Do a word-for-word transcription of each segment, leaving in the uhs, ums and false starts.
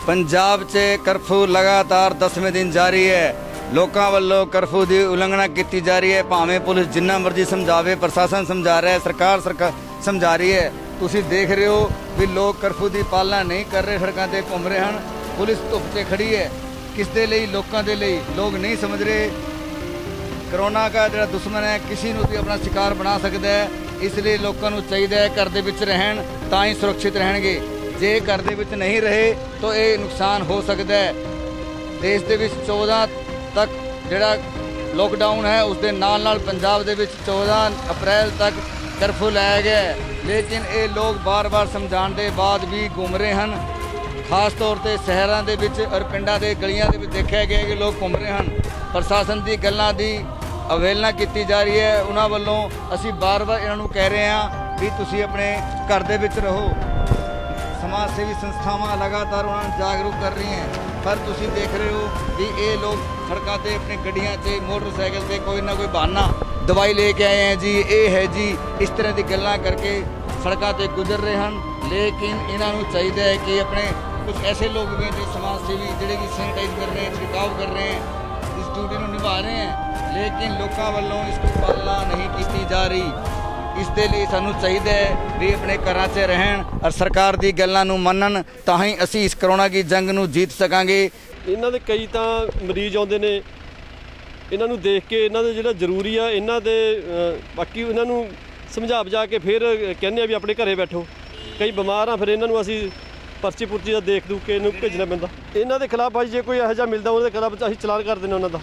पंजाब च कर्फ्यू लगातार दसवें दिन जारी है। लोगों वालों कर्फ्यू की उलंघना की जा रही है। भावें पुलिस जिन्ना मर्जी समझावे, प्रशासन समझा रहा है, सरकार सरकार समझा रही है। तुसी देख रहे हो भी लोग कर्फ्यू की पालना नहीं कर रहे, सड़कों पर घूम रहे हैं। पुलिस धुप से खड़ी है किस दे लई, लोगों के लिए। लोग नहीं समझ रहे करोना का जो दुश्मन है किसी को भी अपना शिकार बना सकता है। इसलिए लोगों को चाहिए घर दे विच रहन तां ही सुरक्षित रहेंगे। जे घर दे विच नहीं रहे तो ये नुकसान हो सकता है। देश दे विच चौदह तक जिहड़ा लॉकडाउन है उसके नाल नाल पंजाब दे विच चौदह अप्रैल तक कर्फ्यू लाया गया है। लेकिन ये लोग बार बार समझाने के बाद भी घूम रहे हैं। खास तौर पर शहरों के विच और पिंडां दे गलियां दे विच देखा गया कि लोग घूम रहे हैं। प्रशासन की गल्लां दी अवहेलना की जा रही है। उन्होंने वालों असी बार बार इन्हों कह रहे हैं भी तुसी अपने घर दे विच रहो। समाज सेवी संस्थावां लगातार उन्होंने जागरूक कर रही हैं, पर तुसी देख रहे हो भी ये लोग सड़कों पर अपनी गड्डियां से मोटरसाइकिल से कोई ना कोई बहाना दवाई लेके आए हैं जी, ये है जी, इस तरह की गल्लां करके सड़कों पर गुजर रहे हैं। लेकिन इन्हों चाहिए है कि अपने कुछ ऐसे लोग भी हैं जो समाज सेवी जोड़े कि सैनिटाइज कर रहे हैं, छिड़काव कर रहे हैं, इस ड्यूटी को निभा रहे हैं। लेकिन लोगों वालों इसकी पालना नहीं की जा रही। इसके लिए सानू चाहिए भी अपने घर च रहन और सरकार की गल्लां नूं मनन, तां ही असीं इस करोना की जंग नूं जीत सकांगे। इन्हां दे कई तां मरीज आउंदे ने, इन्हां नूं देख के इन्हां दे जिहड़ा जरूरी आ इन्हां दे बाकी इन्हां नूं समझा बुझा के फिर कहने भी अपने घरे बैठो। कई बीमार आ फिर इन्हां नूं असीं पर्ची पुर्ची का देख दूख के इन्हूं भेजना पैंदा। इन्हां दे खिलाफ भाई जे कोई इहो जिहा मिलदा उहदे खिलाफ असीं चलान कर देने उन्हां दा,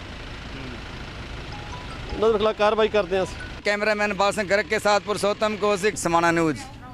उन्हां दे खिलाफ कार्रवाई करते हैं। कैमरामैन बाल सिंह गर्ग के साथ पुरुषोत्तम कौशिक, समाना न्यूज़।